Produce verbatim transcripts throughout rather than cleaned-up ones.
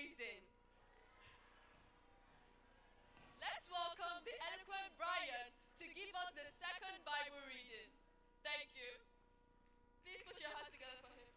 amazing. Let's welcome the eloquent Brian to give us the second Bible reading. Thank you. Please put your hands together for him.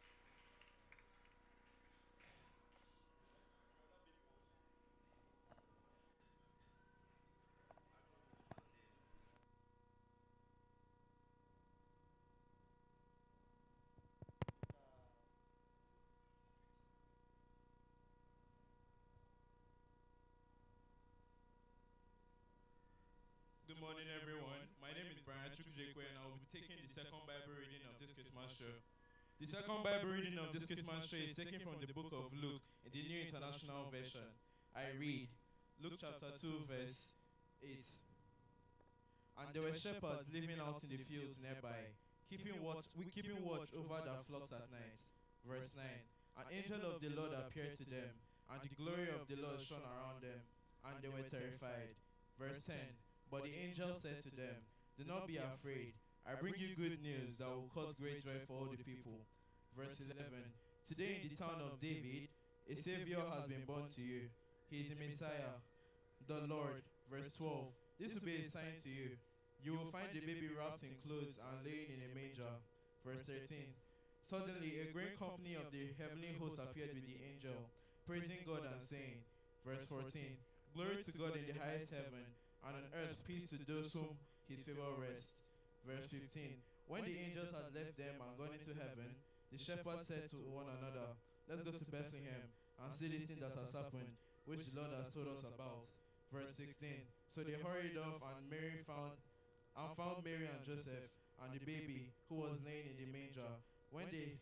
Good morning, everyone. My name is Brian Chukujekwe, and I will be taking the second Bible reading of this Christmas show. The second Bible reading of this Christmas show is taken from the book of Luke in the New International Version. I read Luke chapter two, verse eight. And there were shepherds living out in the fields nearby, keeping watch, keeping watch over their flocks at night. Verse nine. An angel of the Lord appeared to them, and the glory of the Lord shone around them, and they were terrified. Verse ten. But the angel said to them, do not be afraid. I bring you good news that will cause great joy for all the people. Verse eleven. Today in the town of David, a Savior has been born to you. He is the Messiah, the Lord. Verse twelve. This will be a sign to you. You will find the baby wrapped in clothes and laying in a manger. Verse thirteen. Suddenly a great company of the heavenly host appeared with the angel, praising God and saying, verse fourteen. Glory to God in the highest heaven, and on earth peace to those whom his favor rests. Verse fifteen. When the angels had left them and gone into heaven, the shepherds said to one another, let's go to Bethlehem and see this thing that has happened, which the Lord has told us about. Verse sixteen. So they hurried off, and Mary found and found Mary and Joseph and the baby who was laying in the manger. When they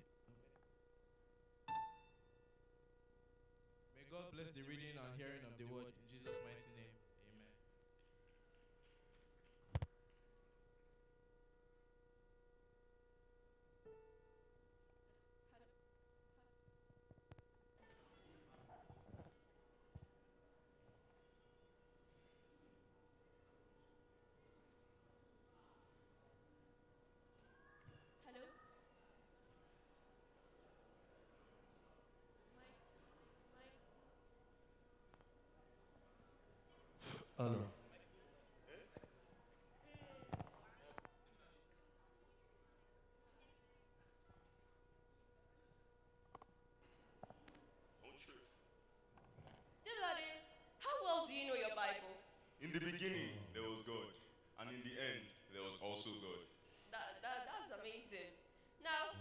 May God bless the reading and hearing of the word in Jesus' mighty name. Amen. Hello? Mike? Mike? Hello. Dilade, how well do you know your Bible? In the beginning, there was God, and in the end, there was also God. That, that, that's amazing. Now,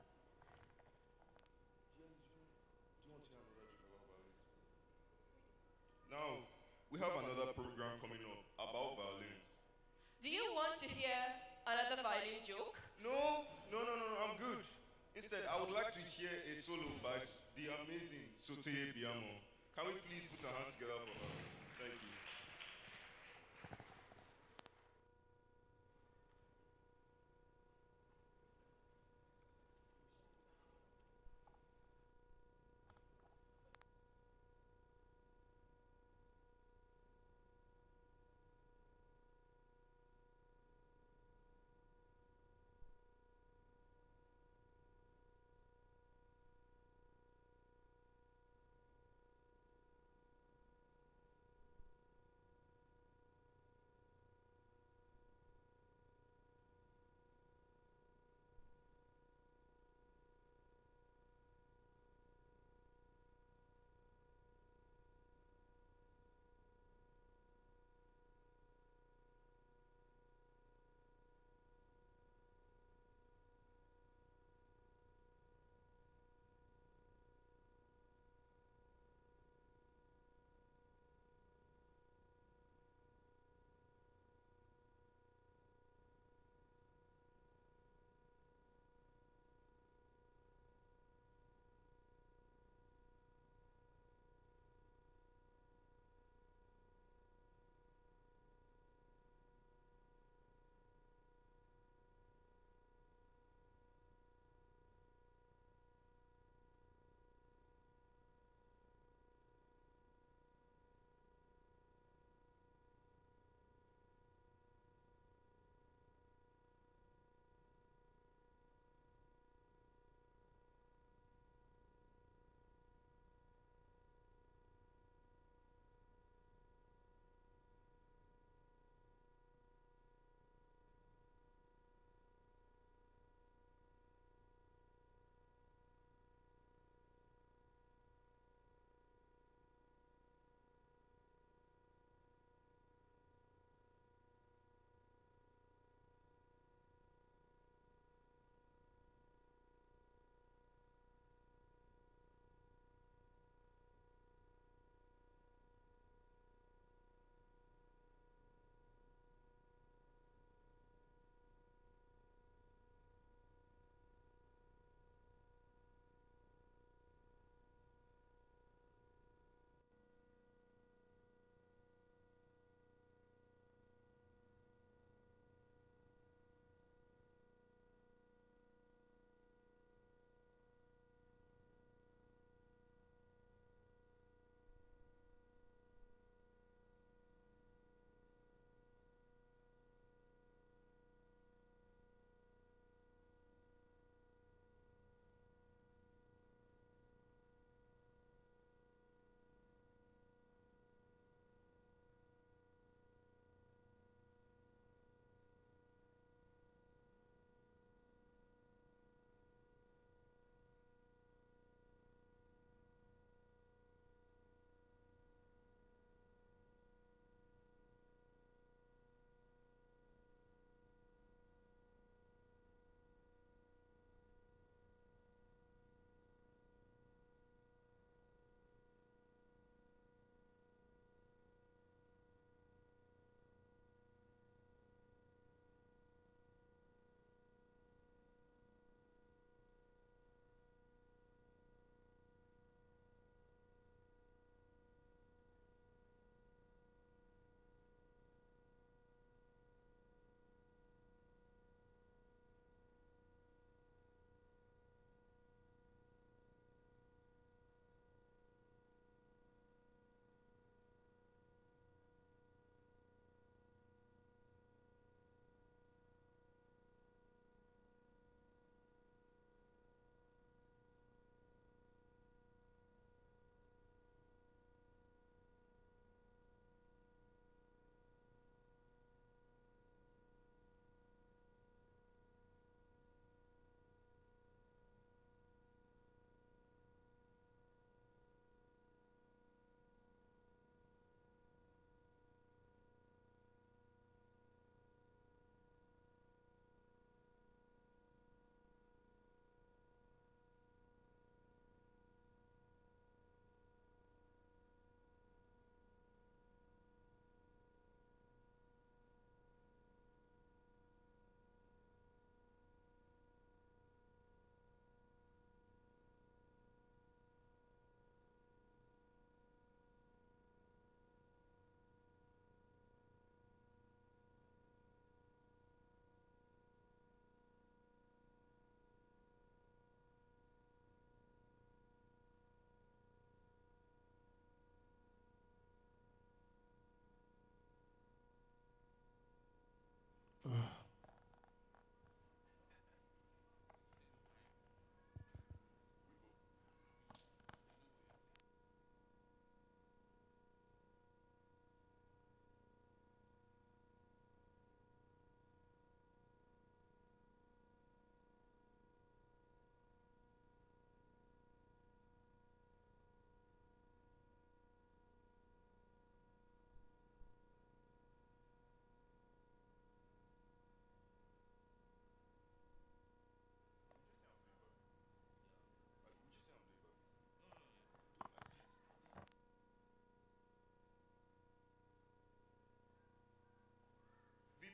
Now, we have another program coming up about violins. do you want to hear another violin joke? No, no, no, no, no, I'm good. Instead, I would like to hear a solo by the amazing Sotoye Biamo. Can we please put our hands together for her? Thank you.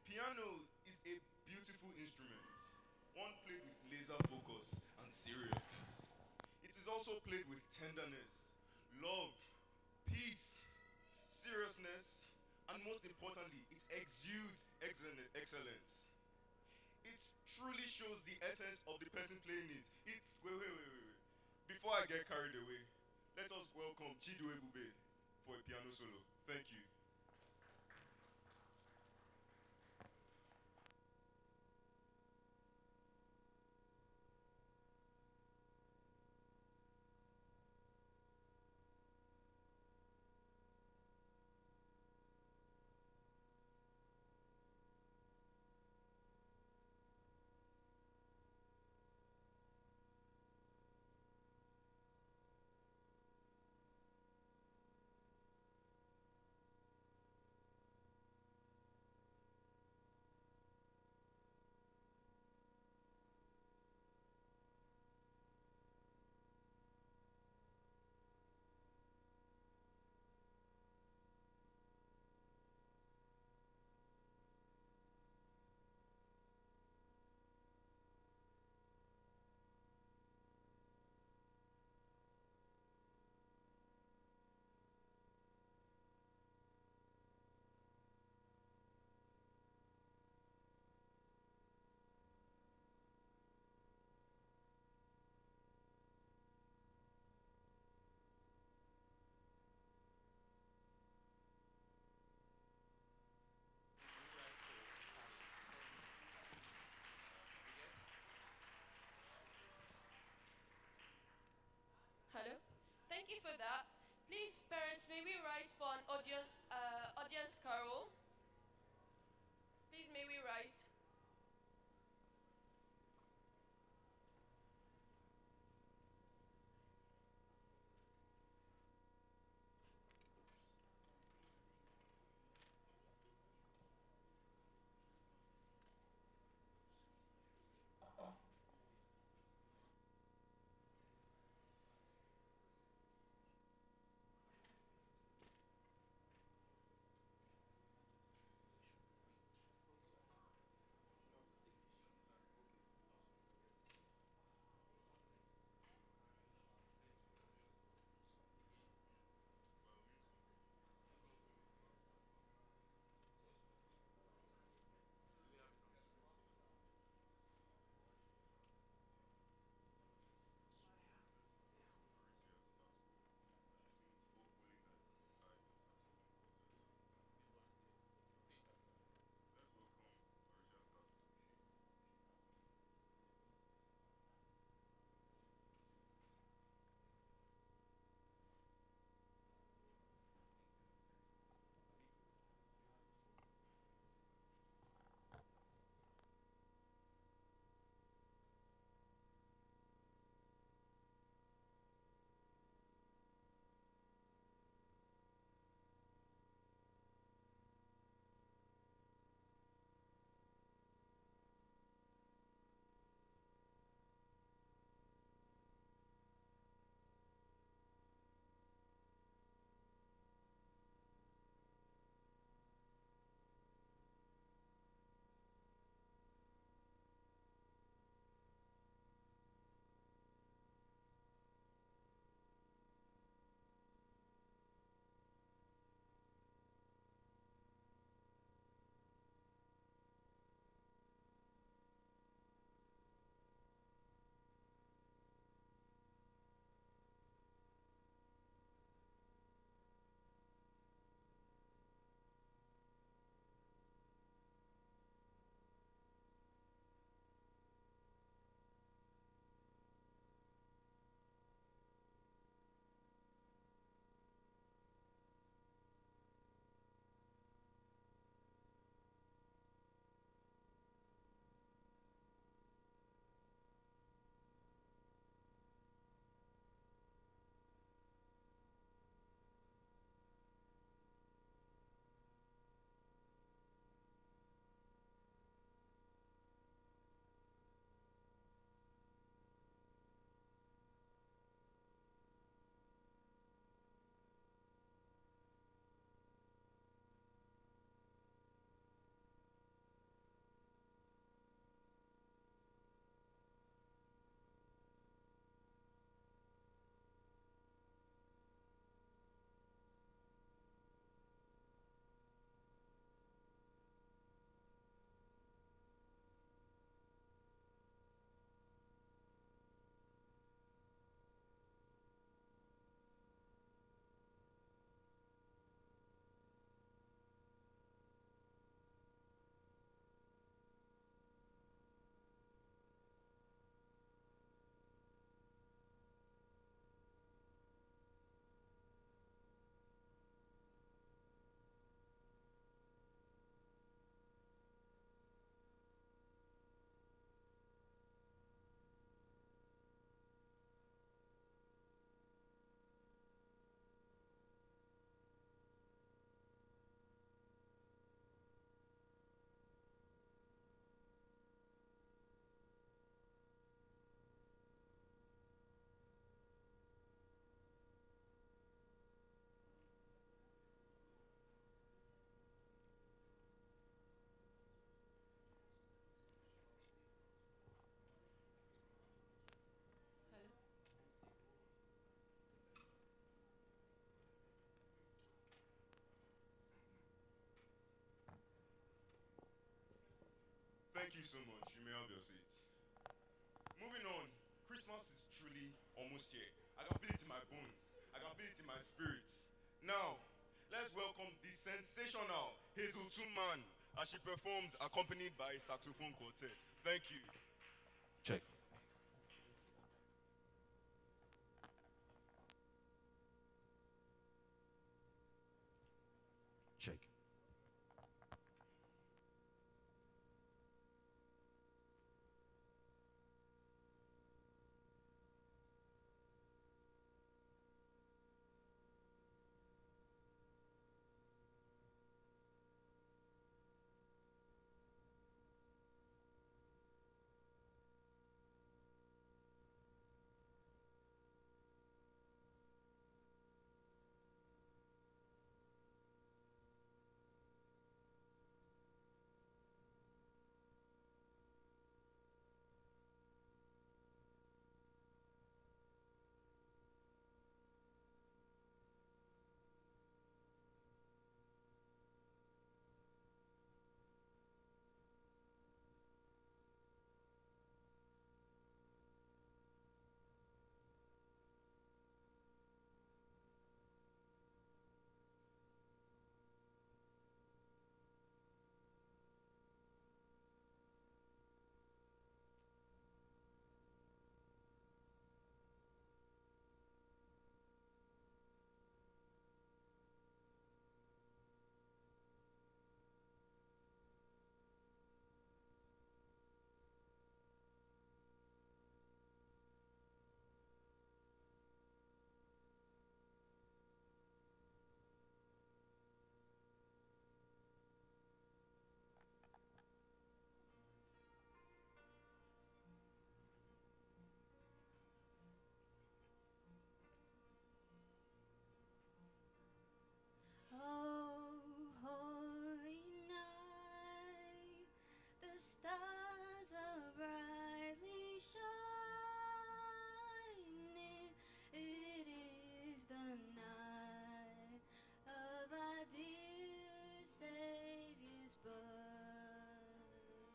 Piano is a beautiful instrument, one played with laser focus and seriousness. It is also played with tenderness, love, peace, seriousness, and most importantly, it exudes excellen- excellence. It truly shows the essence of the person playing it. It's wait, wait, wait, wait, wait. Before I get carried away, let us welcome Chido Ebube for a piano solo. Thank you. Hello. Thank you for that. Please, parents, may we rise for an audience, uh, audience carol? Please, may we rise? Thank you so much. You may have your seats. Moving on, Christmas is truly almost here. I can feel it in my bones. I can feel it in my spirits. Now, let's welcome the sensational Hazel Tuman as she performs accompanied by a saxophone quartet. Thank you. Check. Check. Oh, holy night, the stars are brightly shining. It is the night of our dear Savior's birth.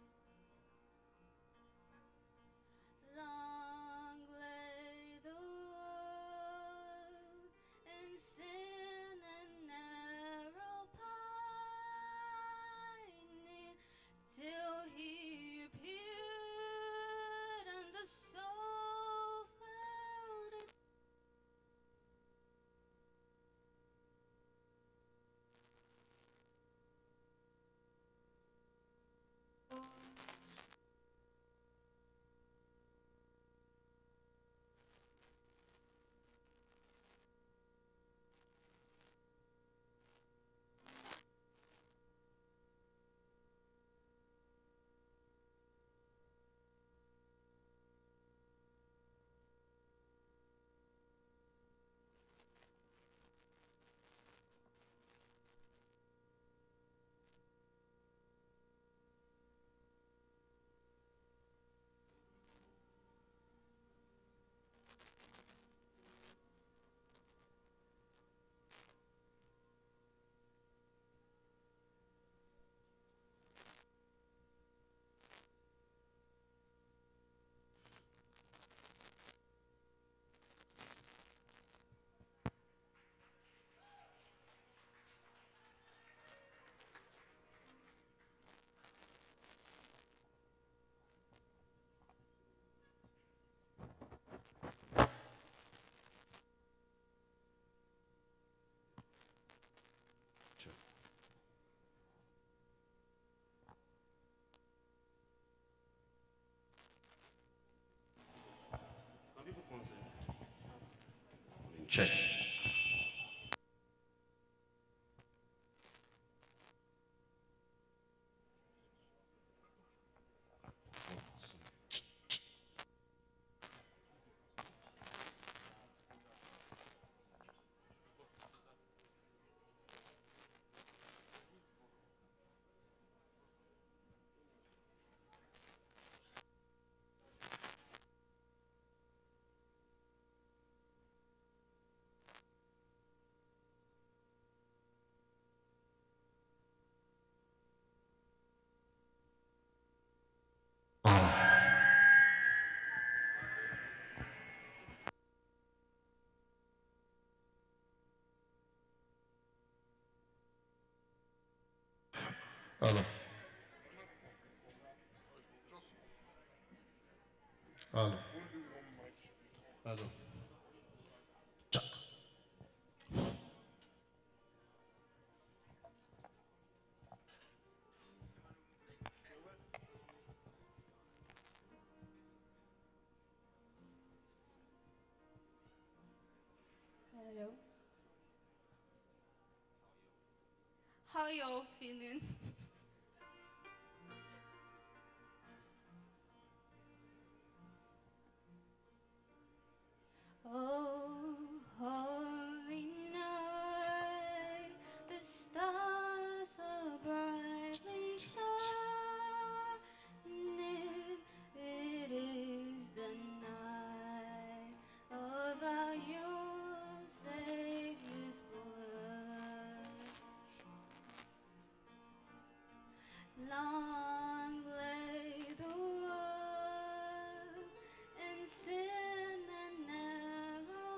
Long lay the world in sin and narrow pining, till he appeared and the soul felt it. Check. Some people consent. Check. Hello. Hello. Hello. Check. Hello. How y'all feeling? Oh, holy night, the stars are brightly shining. It is the night of our your Savior's blood. Long lay the world in sin and narrow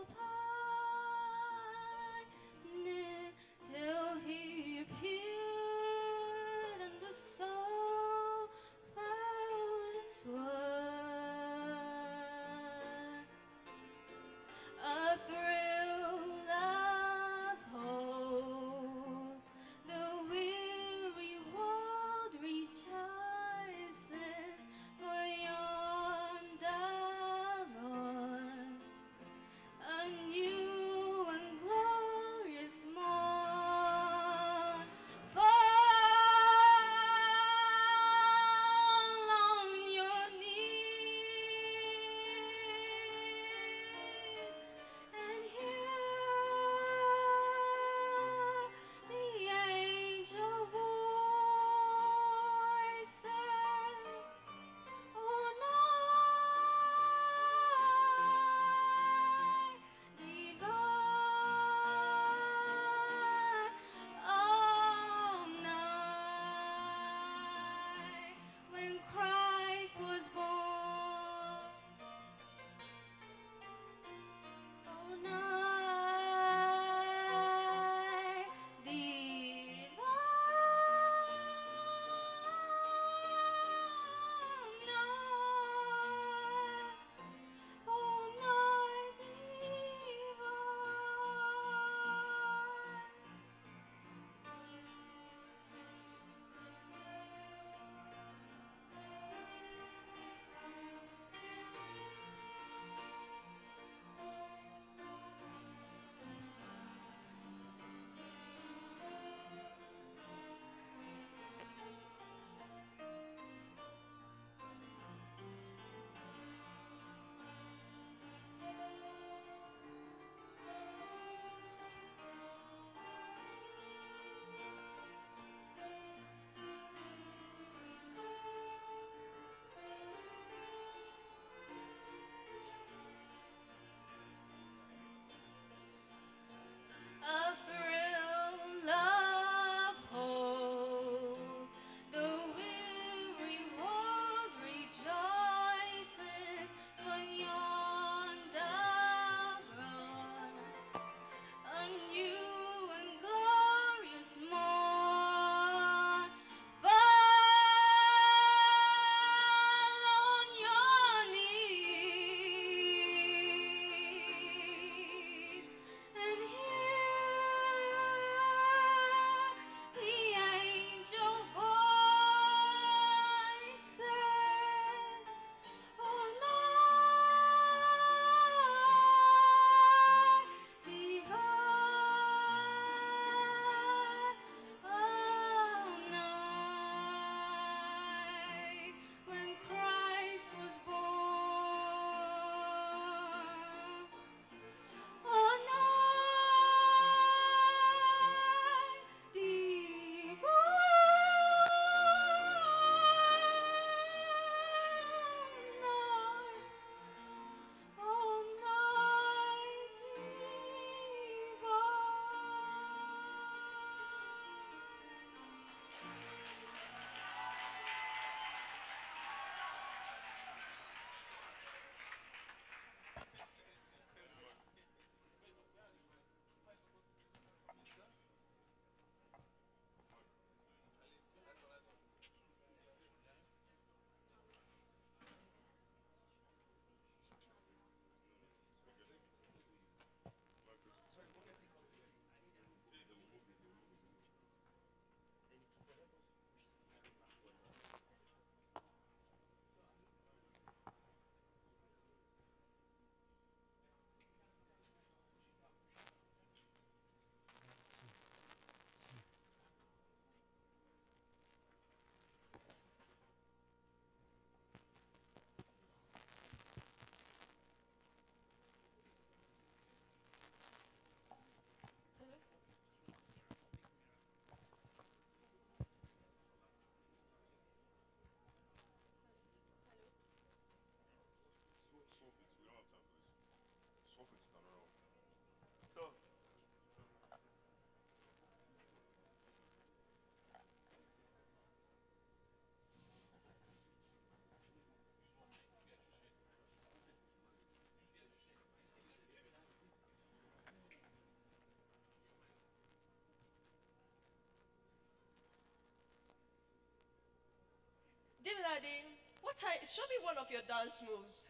Divinadi, what type? Show me one of your dance moves.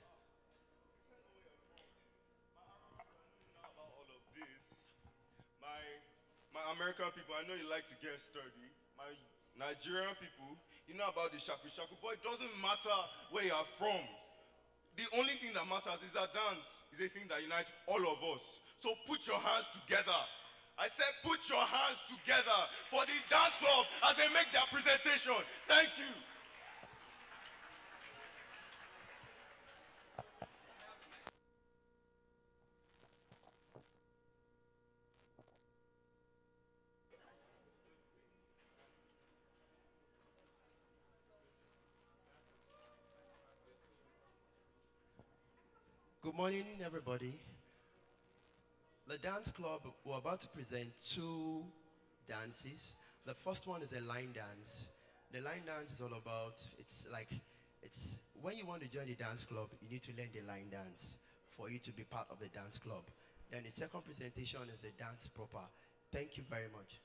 About all of this, my my American people, I know you like to get sturdy. My Nigerian people, you know about the shaku shaku, but it doesn't matter where you are from. The only thing that matters is that dance is a thing that unites all of us. So put your hands together. I said put your hands together for the dance club as they make their presentation. Thank you. Good morning, everybody. The dance club, we're about to present two dances. The first one is a line dance. The line dance is all about, it's like, it's when you want to join the dance club, you need to learn the line dance for you to be part of the dance club. Then the second presentation is the dance proper. Thank you very much.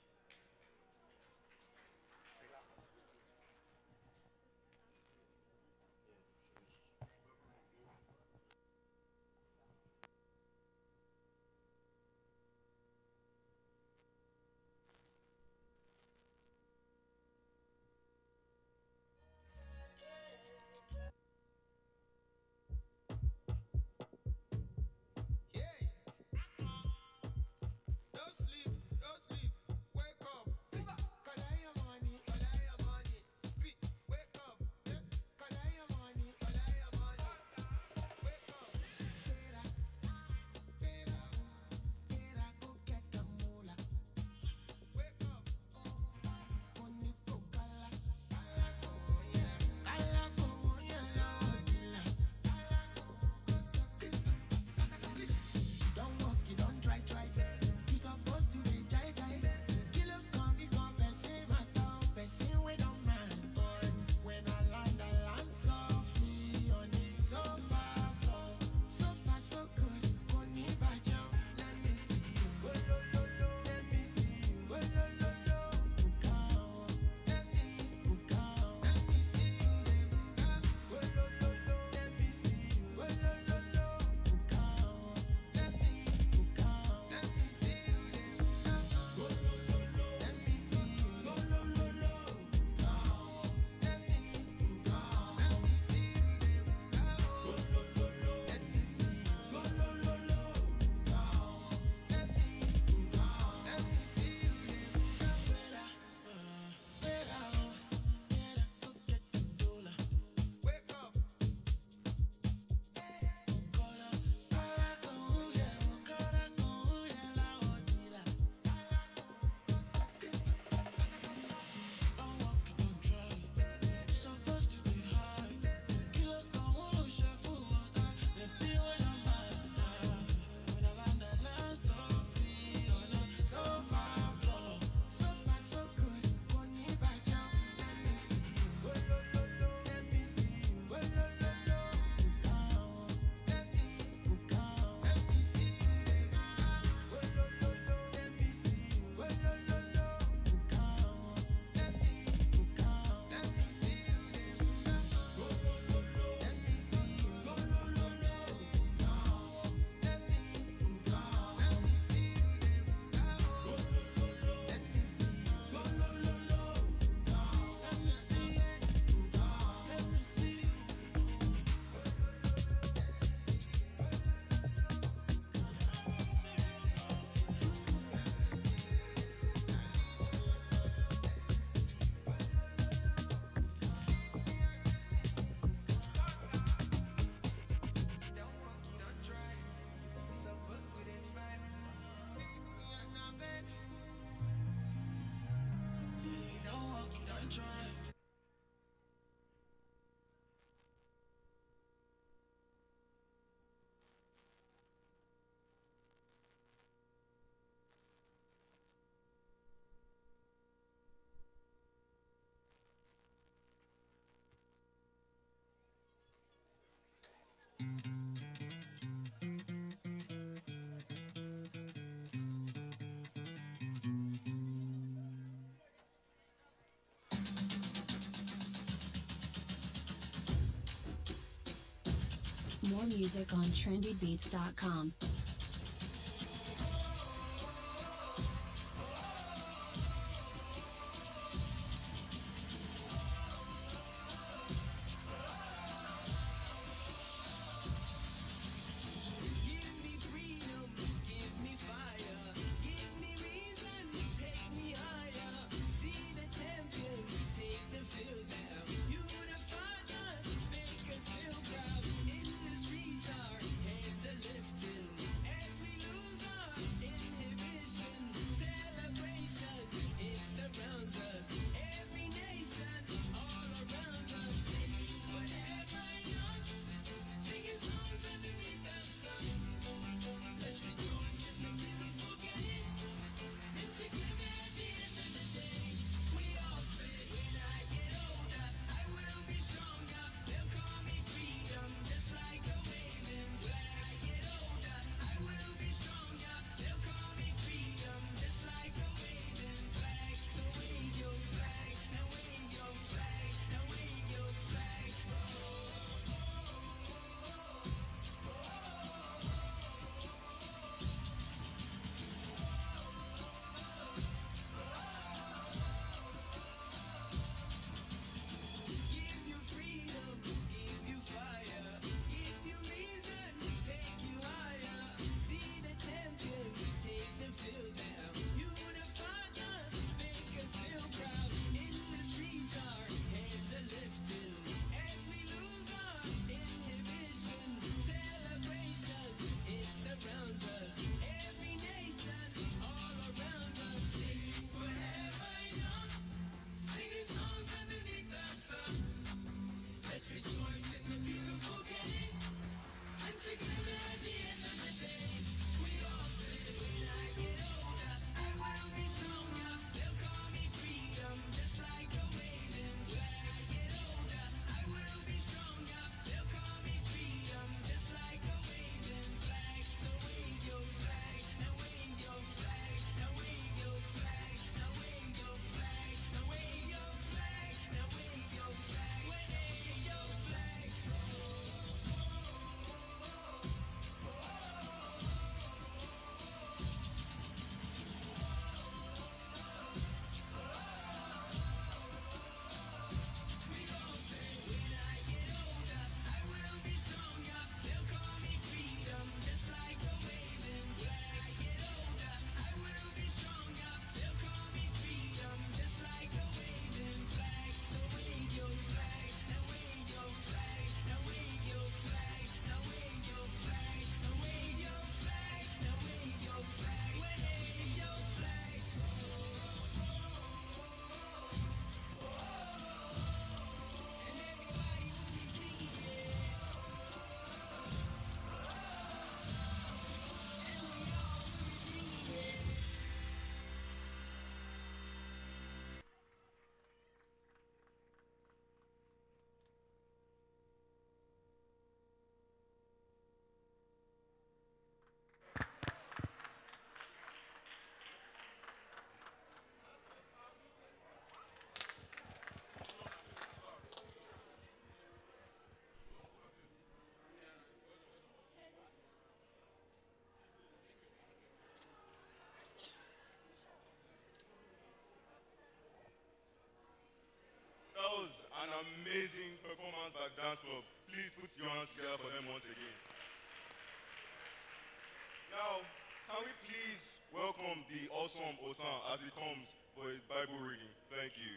more music on trendy beats dot com. That was an amazing performance by Dance Club. Please put your hands together for them once again. Now, can we please welcome the awesome Osan as he comes for his Bible reading? Thank you.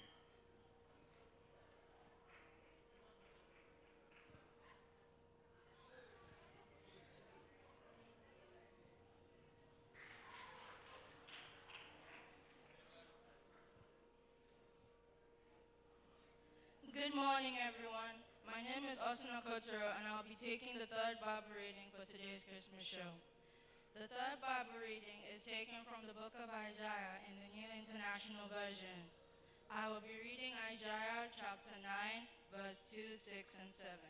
Good morning, everyone. My name is Osuna Kotoro, and I'll be taking the third Bible reading for today's Christmas show. The third Bible reading is taken from the book of Isaiah in the New International Version. I will be reading Isaiah chapter nine, verse two, six, and seven.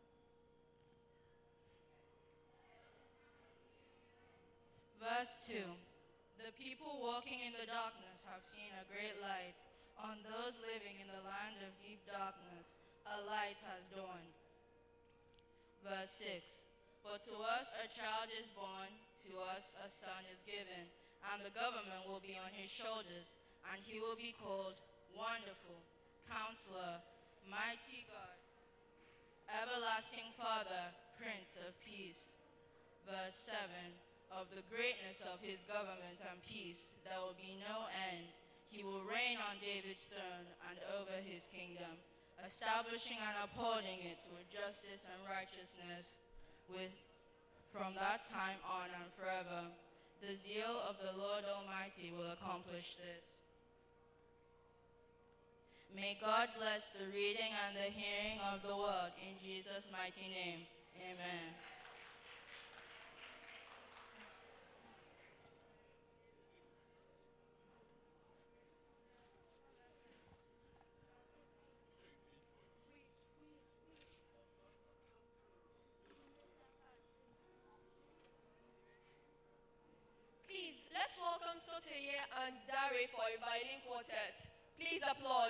Verse two. The people walking in the darkness have seen a great light. On those living in the land of deep darkness, a light has dawned. Verse six. For to us a child is born, to us a son is given, and the government will be on his shoulders, and he will be called Wonderful, Counselor, Mighty God, Everlasting Father, Prince of Peace. Verse seven, of the greatness of his government and peace there will be no end. He will reign on David's throne and over his kingdom, establishing and upholding it with justice and righteousness with from that time on and forever. The zeal of the Lord Almighty will accomplish this. May God bless the reading and the hearing of the word in Jesus' mighty name. Amen. Please, let's welcome Sotoye and Dare for a violin quartet. Please applaud.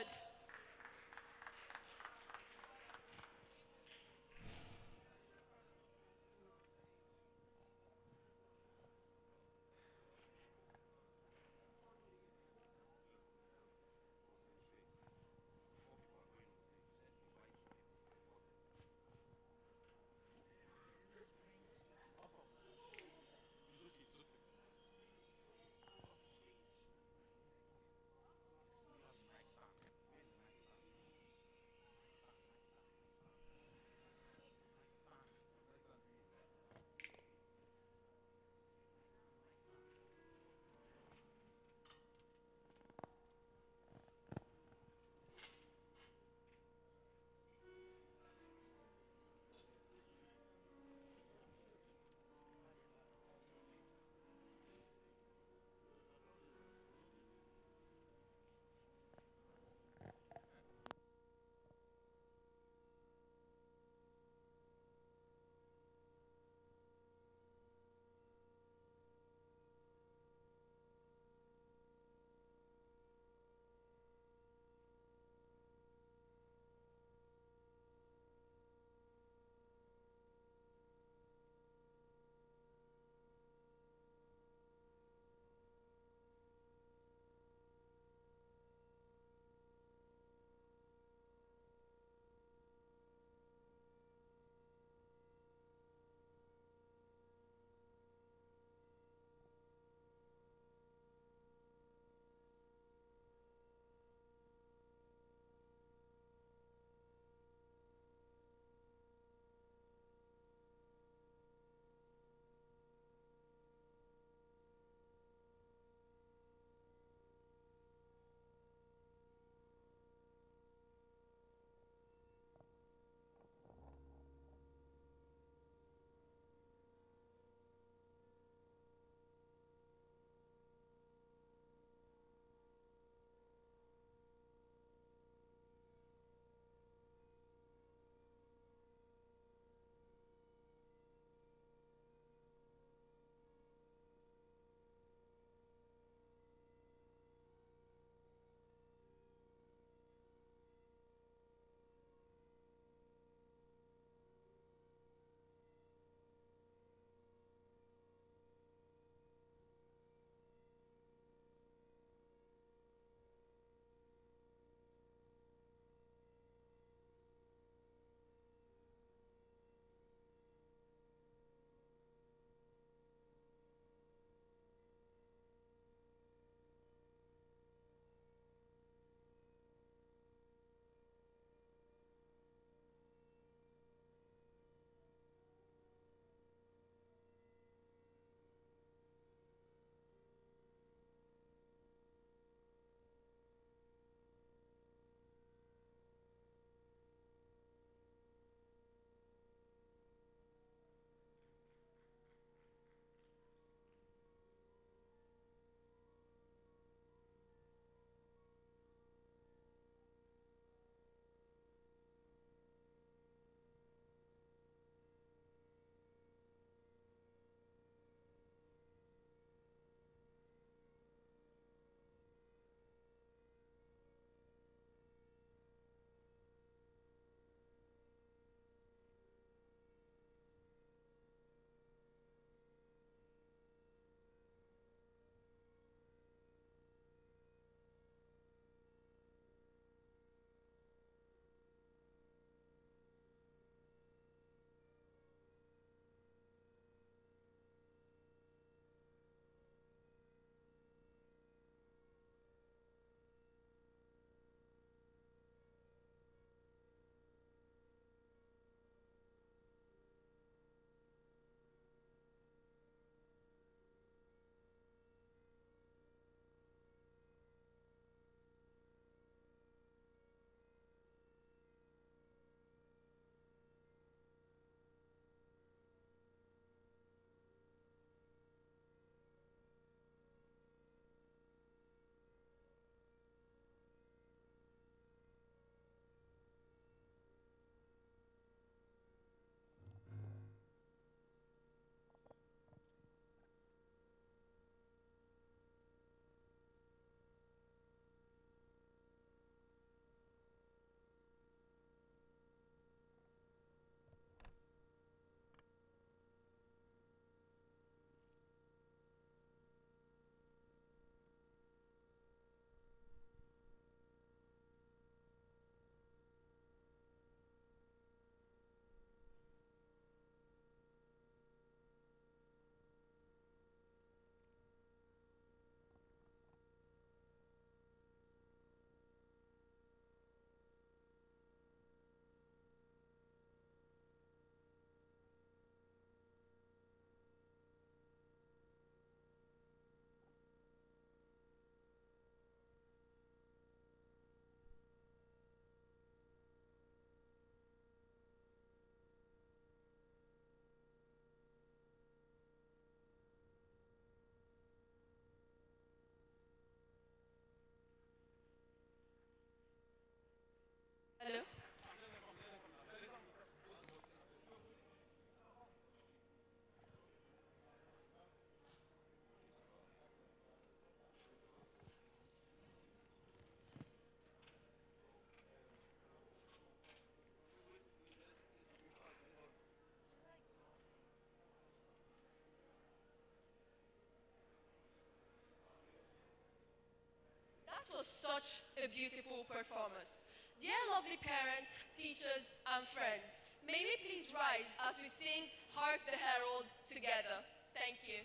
That was such a beautiful performance. Dear lovely parents, teachers, and friends, may we please rise as we sing Hark the Herald together. Thank you.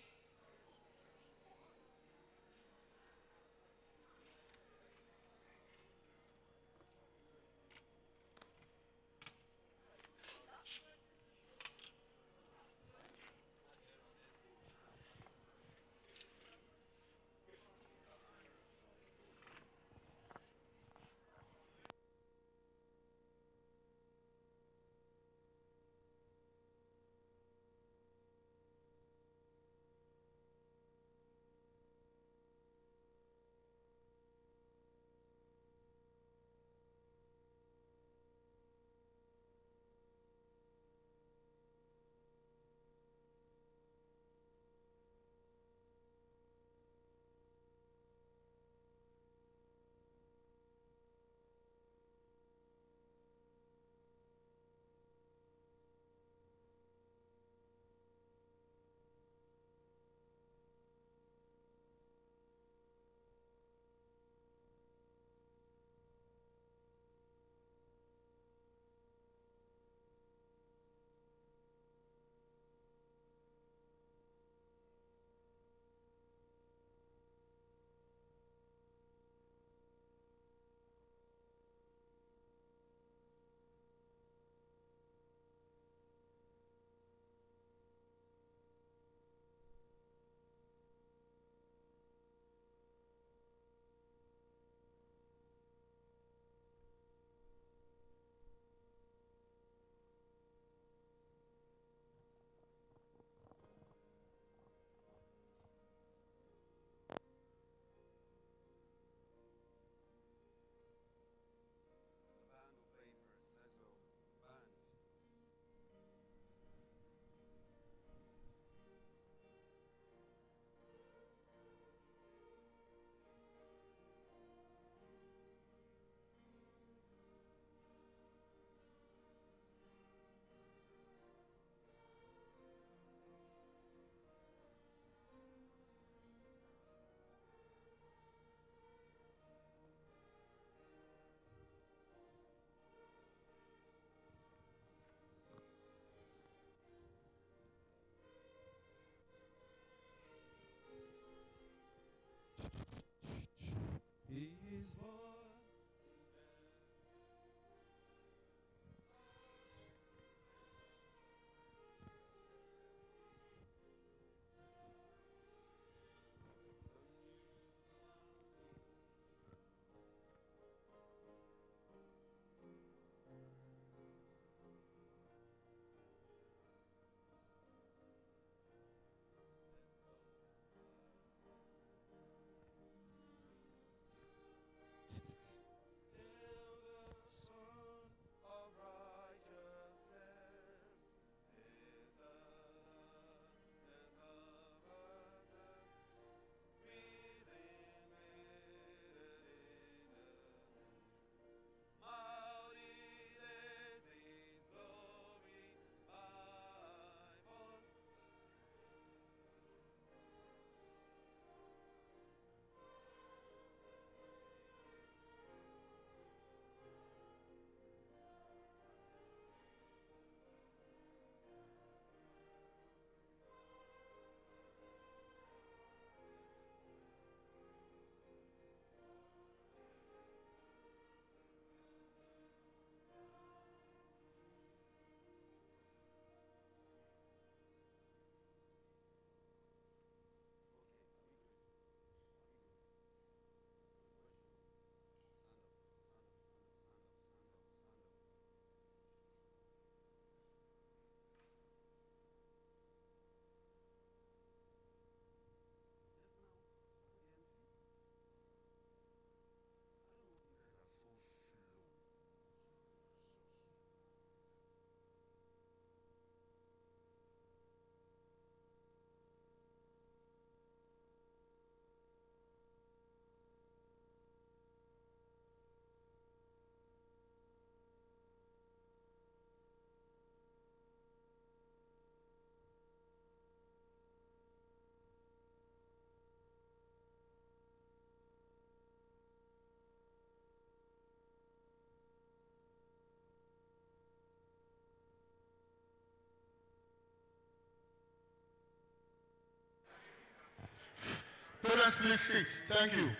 Parents, please sit. Thank you.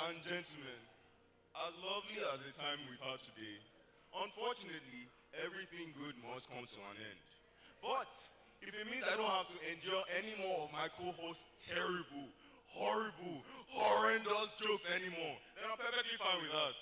and gentlemen, as lovely as the time we've had today, unfortunately, everything good must come to an end. But if it means I don't have to endure any more of my co-host's terrible, horrible, horrendous jokes anymore, then I'm perfectly fine with that.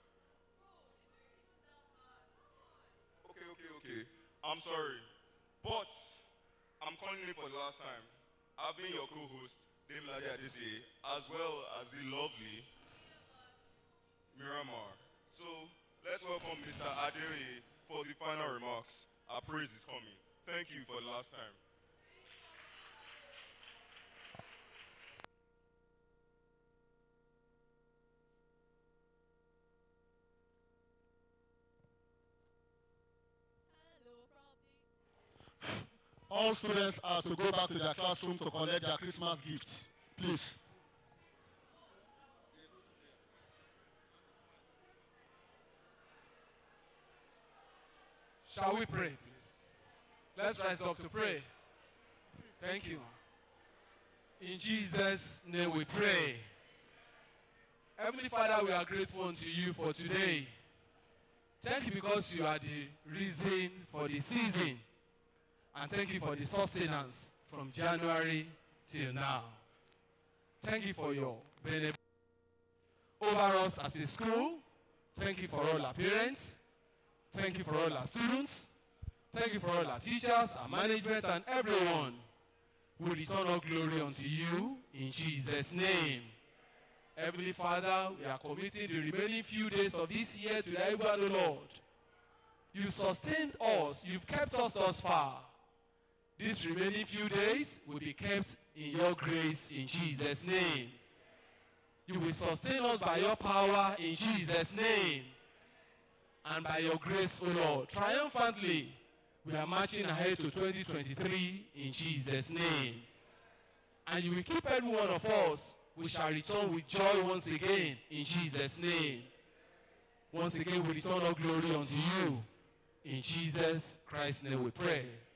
Okay, okay, okay. I'm sorry. But I'm calling it for the last time. I've been your co-host, Dame Ladi Adese, as well as the lovely Miramar. So let's welcome Mister Adeoye for the final remarks. Our praise is coming. Thank you for the last time. All students are to go back to their classroom to collect their Christmas gifts. Please. Shall we pray, please? Let's rise up to pray. Thank you. In Jesus' name we pray. Heavenly Father, we are grateful unto you for today. Thank you because you are the reason for the season. And thank you for the sustenance from January till now. Thank you for your benefit over us as a school. Thank you for all our parents. Thank you for all our students. Thank you for all our teachers, our management, and everyone. We return all glory unto you in Jesus' name. Heavenly Father, we are committing the remaining few days of this year to the able of the Lord. You sustained us. You've kept us thus far. These remaining few days will be kept in your grace in Jesus' name. You will sustain us by your power in Jesus' name. And by your grace, O Lord, triumphantly, we are marching ahead to twenty twenty-three in Jesus' name. And you will keep every one of us. We shall return with joy once again in Jesus' name. Once again, we return all glory unto you. In Jesus Christ's name we pray.